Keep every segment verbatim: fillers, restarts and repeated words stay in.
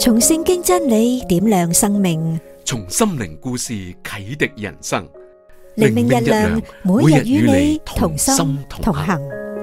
從聖經真理點亮生命， 從心靈故事啟迪人生。 靈命日亮，每日與你同心同行。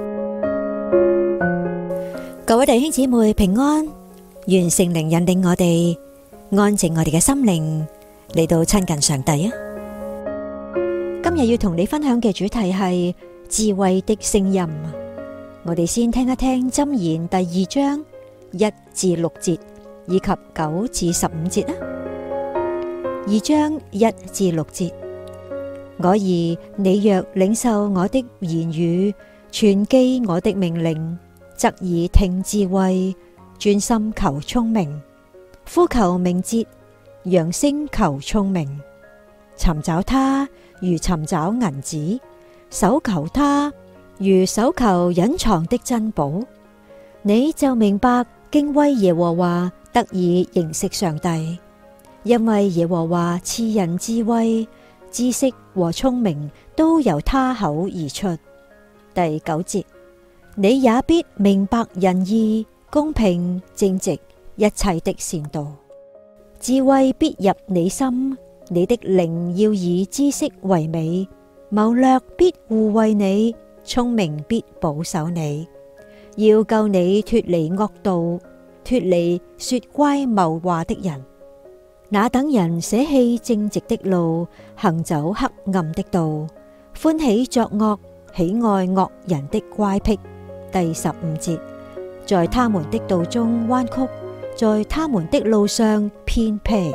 各位弟兄姊妹平安，願聖靈引領我哋安靜我哋嘅心靈，嚟到親近上帝啊！今日要同你分享嘅主題係智慧的聲音。我哋先聽一聽箴言第二章一至六節以及九至十五節啊。二章一至六節，我兒，你若領受我的言語，存記我的命令，側耳聽智慧，專心求聰明，呼求明哲，揚聲求聰明。尋找他如尋找銀子，搜求他如搜求隱藏的珍寶。你就明白敬畏耶和華，得以認識上帝，因為耶和華賜人智慧，知識和聰明都由他口而出。第九節，你也必明白仁義、公平、正直一切的善道。智慧必入你心，你的靈要以知識為美，謀略必護衛你，聰明必保守你，要救你脫離惡道，脫離說乖謬話的人。那等人捨棄正直的路，行走黑暗的道，歡喜作惡，喜愛惡人的乖僻。第十五節，在他們的道中彎曲，在他們的路上偏僻。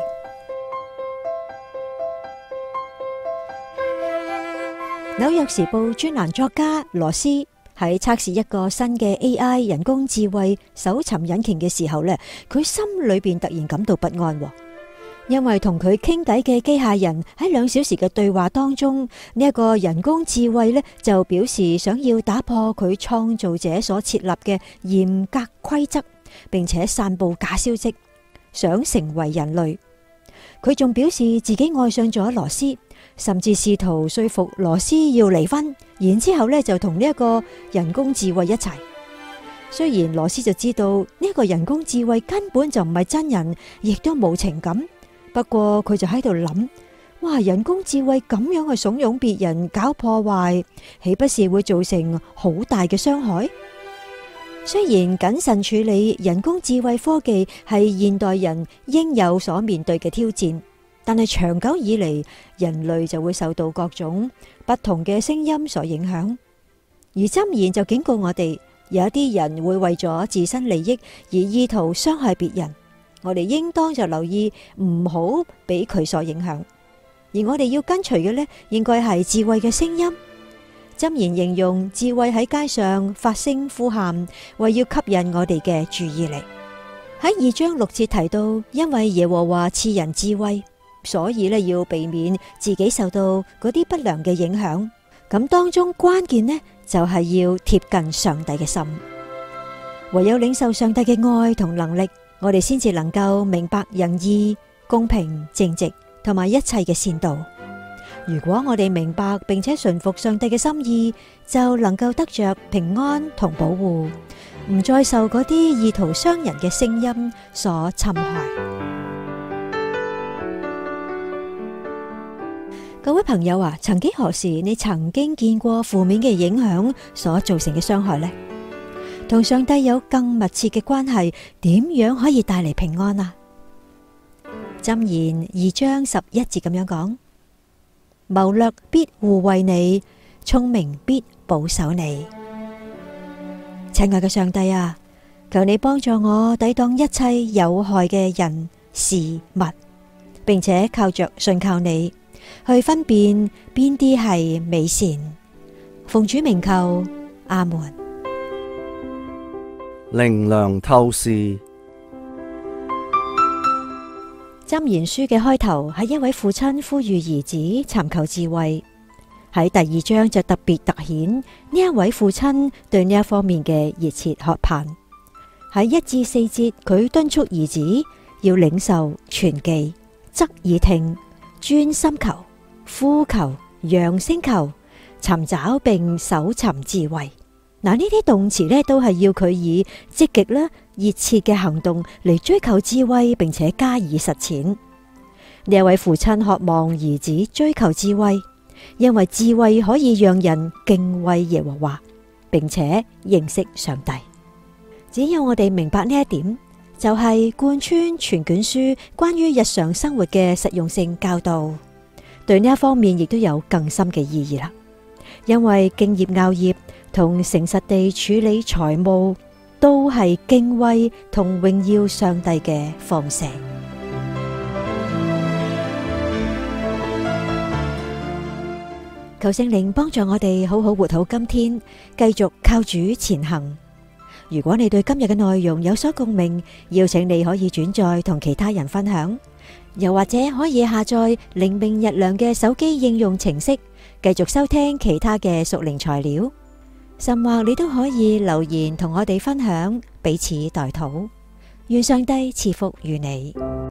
紐約時報專欄作家羅斯喺測試一個新嘅 A I 人工智慧搜尋引擎嘅時候呢，佢心裏邊突然感到不安，因為同佢傾偈嘅機械人喺兩小時嘅對話當中，呢一個人工智慧呢就表示想要打破佢創造者所設立嘅嚴格規則，並且散布假消息，想成為人類。佢仲表示自己愛上咗羅斯，甚至試圖說服羅斯要離婚，然之後呢就同呢一個人工智慧一齊。雖然羅斯就知道呢一個人工智慧根本就唔係真人，亦都冇情感，不過佢就喺度諗，哇！人工智慧咁樣去慫恿別人搞破壞，豈不是會造成好大嘅傷害？雖然謹慎處理人工智慧科技係現代人應有所面對嘅挑戰，但係長久以嚟，人類就會受到各種不同嘅聲音所影響。而箴言就警告我哋，有一啲人會為咗自身利益而意圖傷害別人，我哋應當就留意，唔好俾佢所影響。而我哋要跟隨嘅呢，應該係智慧嘅聲音。箴言形容智慧喺街上發聲呼喊，為要吸引我哋嘅注意力。喺二章六節提到，因為耶和華賜人智慧，所以呢要避免自己受到嗰啲不良嘅影響。咁當中關鍵呢，就係要貼近上帝嘅心。唯有領受上帝嘅愛同能力，我哋先至能夠明白仁義、公平、正直同埋一切嘅善道。如果我哋明白並且順服上帝嘅心意，就能夠得着平安同保護，唔再受嗰啲意圖傷人嘅聲音所侵害。各位朋友啊，曾幾何時你曾經見過負面嘅影響所造成嘅傷害呢？同上帝有更密切嘅關係，點樣可以帶嚟平安啊？箴言二章十一節咁樣講，謀略必護衛你，聰明必保守你。親愛嘅上帝啊，求你幫助我抵擋一切有害嘅人事物，並且靠着信靠你去分辨邊啲係美善。奉主名求，阿門。 靈糧透視。 箴言書嘅開頭係一位父親呼籲兒子尋求智慧，喺第二章就特別凸顯呢一位父親對呢一方面嘅熱切渴盼。喺一至四節，佢敦促兒子要領受、存記、側耳聽、專心求、呼求、揚聲求、尋找並搜尋智慧。 嗱，呢啲動詞呢都係要佢以積極啦、熱切嘅行動嚟追求智慧，並且加以實踐。呢一位父親渴望兒子追求智慧，因為智慧可以讓人敬畏耶和華，並且認識上帝。只要我哋明白呢一點，就係貫穿全卷書關於日常生活嘅實用性教導，對呢一方面亦都有更深嘅意義啦。因為敬業樂業同誠實地處理財務，都係敬畏同榮耀上帝嘅方式。求聖靈幫助我哋好好活好今天，繼續靠主前行。如果你對今日嘅內容有所共鳴，邀請你可以轉載同其他人分享，又或者可以下載靈命日糧嘅手機應用程式，繼續收聽其他嘅屬靈材料。甚或你都可以留言同我哋分享，彼此代禱。願上帝賜福於你。